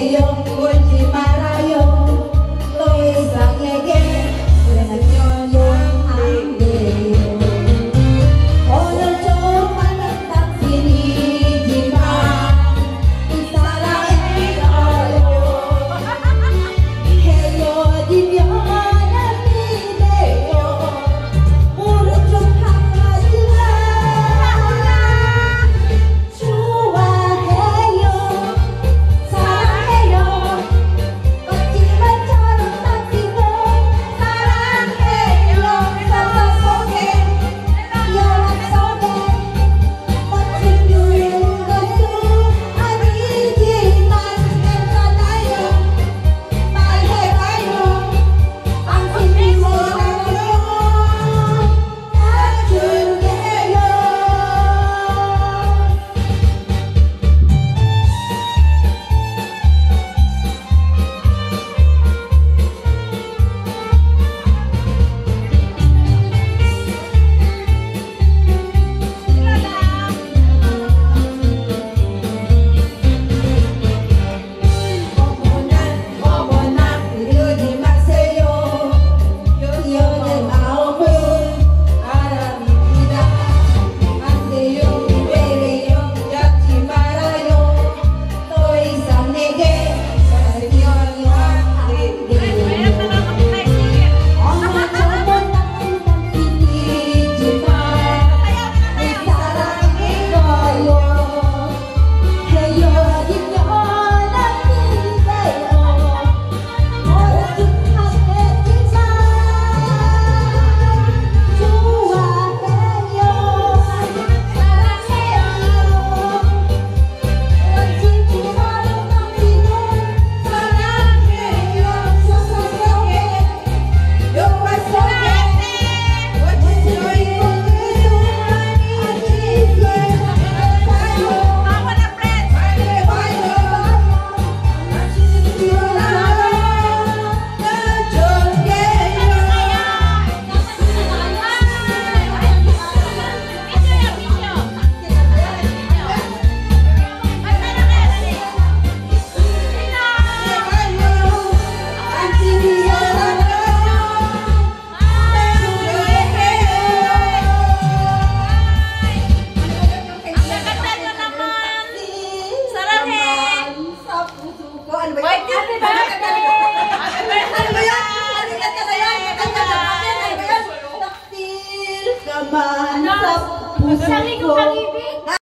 울지 말아요. 더 이상에게 후회하면 안 돼요. 오늘 좀 많은 당신이지만 이 사랑해요. 헤어지면 안 돼요. 모른 척 하지마. 좋아해요. 사랑해요. 껍질만처럼 당신을 사랑해요. 상상 속에 영화 속에 멋진 것은 아니지만 괜찮아요. 말해봐요. 당신이 뭐라고요? 다 줄게요. 어머나 이러지 마세요. 여자의 마음은 바람입니다. 안 돼요. 왜래요? 잡지 말아요. 더 이상 내게 사랑하면 안 돼요. 어머 저는 나쁜 당신이지만 내 사랑해요. 헤어지면 안 돼요. 모른 척 하겠지만 좋아해요. 사랑해요. 멋진 사랑 당신을 사랑해요. 상상 속에 영화 속에 멋진 너의 꿈에서 아니지만 Naman sa puso ko.